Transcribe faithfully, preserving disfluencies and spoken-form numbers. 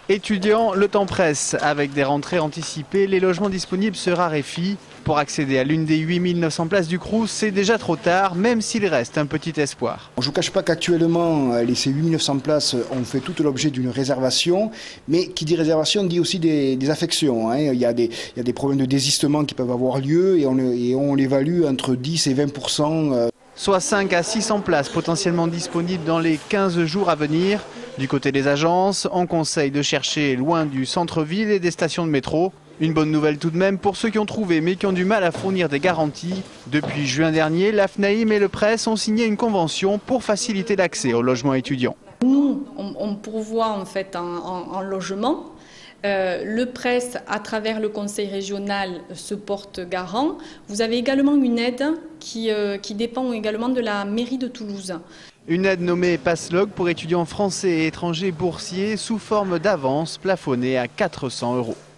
Étudiants, le temps presse. Avec des rentrées anticipées, les logements disponibles se raréfient. Pour accéder à l'une des huit mille neuf cents places du Crous, c'est déjà trop tard, même s'il reste un petit espoir. Je ne vous cache pas qu'actuellement, ces huit mille neuf cents places ont fait tout l'objet d'une réservation. Mais qui dit réservation dit aussi des, des affections. Hein. Il y a des, il y a des problèmes de désistement qui peuvent avoir lieu et on, et on l'évalue entre dix et vingt pour cent. Soit cinq à six cents places potentiellement disponibles dans les quinze jours à venir. Du côté des agences, on conseille de chercher loin du centre-ville et des stations de métro. Une bonne nouvelle tout de même pour ceux qui ont trouvé mais qui ont du mal à fournir des garanties. Depuis juin dernier, l'A F N A I M et le Press ont signé une convention pour faciliter l'accès au logement étudiant. Nous, on, on pourvoit en fait en, en, en logement. Euh, le Press, à travers le conseil régional, se porte garant. Vous avez également une aide qui, euh, qui dépend également de la mairie de Toulouse. Une aide nommée PassLog pour étudiants français et étrangers boursiers sous forme d'avance plafonnée à quatre cents euros.